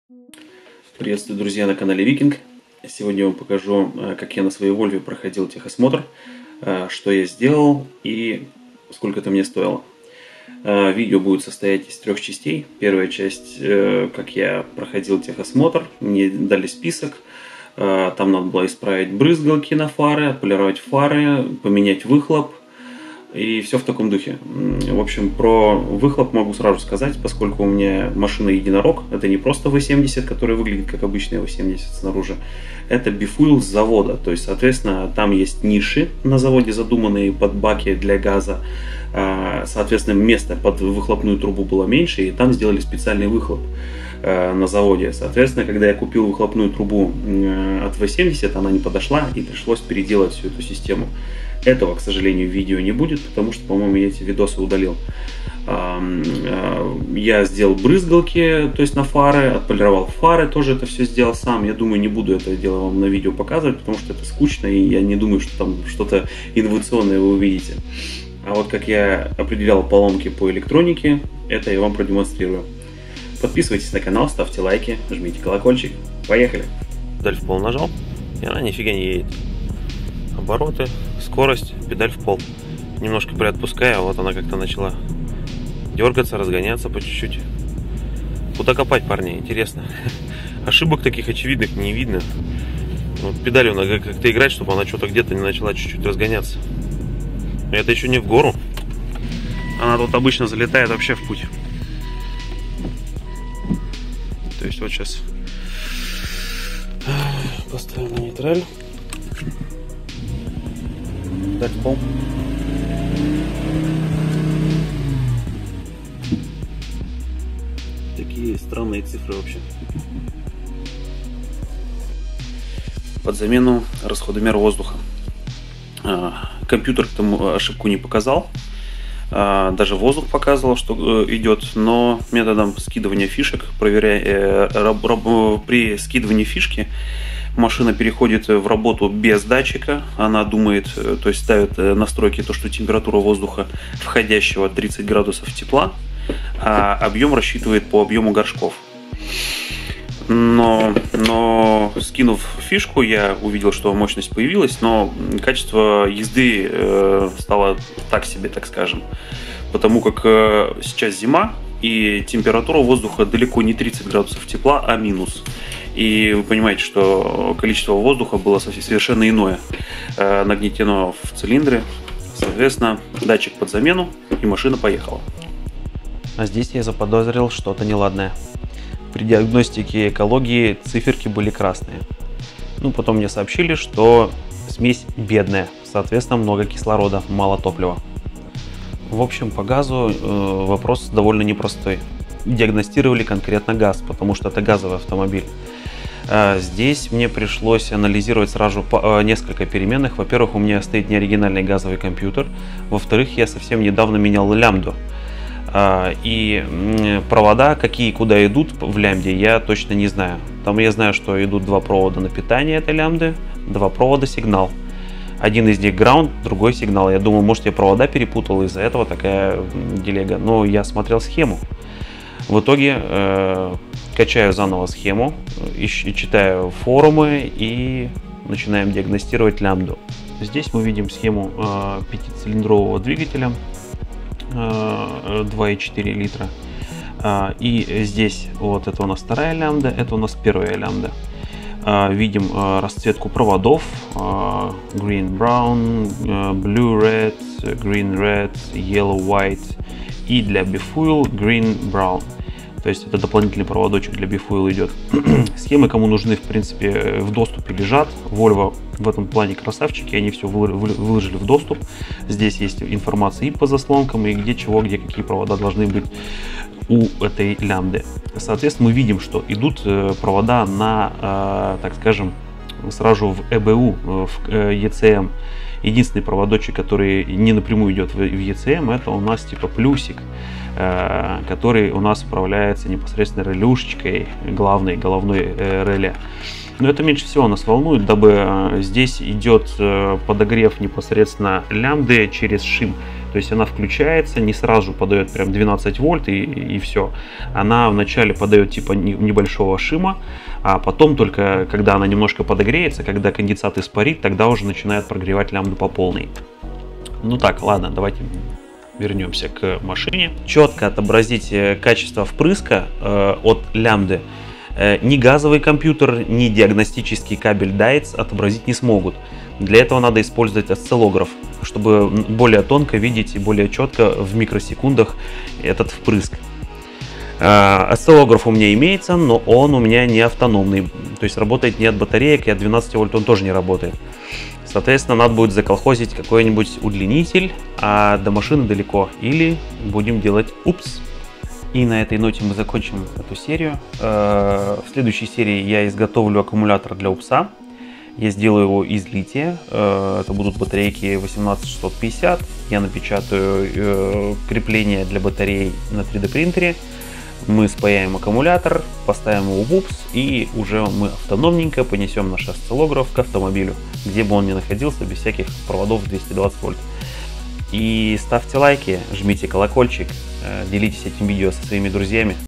Приветствую, друзья, на канале Викинг. Сегодня я вам покажу, как я на своей Volvo проходил техосмотр, что я сделал и сколько это мне стоило. Видео будет состоять из 3 частей. Первая часть, как я проходил техосмотр, мне дали список. Там надо было исправить брызгалки на фары, отполировать фары, поменять выхлоп. И все в таком духе. В общем, про выхлоп могу сразу сказать, поскольку у меня машина единорог. Это не просто V70, который выглядит как обычный V70 снаружи. Это Bifuel с завода. То есть, соответственно, там есть ниши на заводе, задуманные под баки для газа. Соответственно, места под выхлопную трубу было меньше, и там сделали специальный выхлоп на заводе. Соответственно, когда я купил выхлопную трубу от V70, она не подошла, и пришлось переделать всю эту систему. Этого, к сожалению, в видео не будет, потому что, по-моему, я эти видосы удалил. Я сделал брызгалки, то есть на фары, отполировал фары, тоже это все сделал сам. Я думаю, не буду это дело вам на видео показывать, потому что это скучно, и я не думаю, что там что-то инновационное вы увидите. А вот как я определял поломки по электронике, это я вам продемонстрирую. Подписывайтесь на канал, ставьте лайки, жмите колокольчик. Поехали! Педаль в пол нажал, и она нифига не едет. Обороты, скорость, педаль в пол. Немножко приотпуская, вот она как-то начала дергаться, разгоняться по чуть-чуть. Куда копать, парни, интересно. Ошибок таких очевидных не видно. Вот педалью надо как-то играть, чтобы она что-то где-то не начала чуть-чуть разгоняться. И это еще не в гору. Она тут обычно залетает вообще в путь. То есть вот сейчас поставим на нейтраль. Дать пол. Такие странные цифры вообще. Под замену расходомера воздуха. Компьютер к тому ошибку не показал. Даже воздух показывал, что идет, но методом скидывания фишек, при скидывании фишки машина переходит в работу без датчика. Она думает, то есть ставит настройки, то, что температура воздуха входящего 30 градусов тепла, а объем рассчитывает по объему горшков. Но скинув фишку, я увидел, что мощность появилась, но качество езды стало так себе, так скажем. Потому как сейчас зима, и температура воздуха далеко не 30 градусов тепла, а минус. И вы понимаете, что количество воздуха было совершенно иное. Нагнетено в цилиндры. Соответственно, датчик под замену, и машина поехала. А здесь я заподозрил что-то неладное. При диагностике экологии циферки были красные. Ну, потом мне сообщили, что смесь бедная, соответственно, много кислорода, мало топлива. В общем, по газу вопрос довольно непростой. Диагностировали конкретно газ, потому что это газовый автомобиль. Здесь мне пришлось анализировать сразу несколько переменных. Во-первых, у меня стоит неоригинальный газовый компьютер. Во-вторых, я совсем недавно менял лямбду. И провода, какие куда идут в лямбде, я точно не знаю. Там я знаю, что идут 2 провода на питание этой лямбды, 2 провода сигнал. Один из них ground, другой сигнал. Я думаю, может, я провода перепутал, из-за этого такая делега. Но я смотрел схему. В итоге качаю заново схему, читаю форумы и начинаем диагностировать лямбду. Здесь мы видим схему 5-цилиндрового двигателя 2,4 литра. И здесь вот это у нас 2-я лямбда, это у нас 1-я лямбда. Видим расцветку проводов: green brown, blue red, green red, yellow white, и для Bifuel green brown. То есть это дополнительный проводочек для Bifuel идет. Схемы, кому нужны, в принципе, в доступе лежат. Volvo в этом плане красавчики, они все выложили в доступ. Здесь есть информация и по заслонкам, и где чего, где какие провода должны быть у этой лямбды. Соответственно, мы видим, что идут провода на, так скажем, сразу в ЭБУ, в ECM. Единственный проводочек, который не напрямую идет в ECM, это у нас типа плюсик, который у нас управляется непосредственно релюшечкой головной реле. Но это меньше всего нас волнует, дабы здесь идет подогрев непосредственно лямбды через шим То есть она включается, не сразу подает прям 12 вольт и все. Она вначале подает типа небольшого шима, а потом только, когда она немножко подогреется, когда конденсат испарит, тогда уже начинает прогревать лямбду по полной. Ну так, ладно, давайте вернемся к машине. Четко отобразить качество впрыска от лямбды ни газовый компьютер, ни диагностический кабель DAITS отобразить не смогут. Для этого надо использовать осциллограф, чтобы более тонко видеть и более четко в микросекундах этот впрыск. Осциллограф у меня имеется, но он у меня не автономный, то есть работает не от батареек, и от 12 вольт он тоже не работает. Соответственно, надо будет заколхозить какой-нибудь удлинитель, а до машины далеко, или будем делать упс. И на этой ноте мы закончим эту серию. В следующей серии я изготовлю аккумулятор для упса. Я сделаю его из лития. Это будут батарейки 18650. Я напечатаю крепление для батарей на 3D принтере. Мы спаяем аккумулятор, поставим его в упс, и уже мы автономненько понесем наш осциллограф к автомобилю, где бы он ни находился, без всяких проводов 220 вольт. И ставьте лайки, жмите колокольчик, делитесь этим видео со своими друзьями.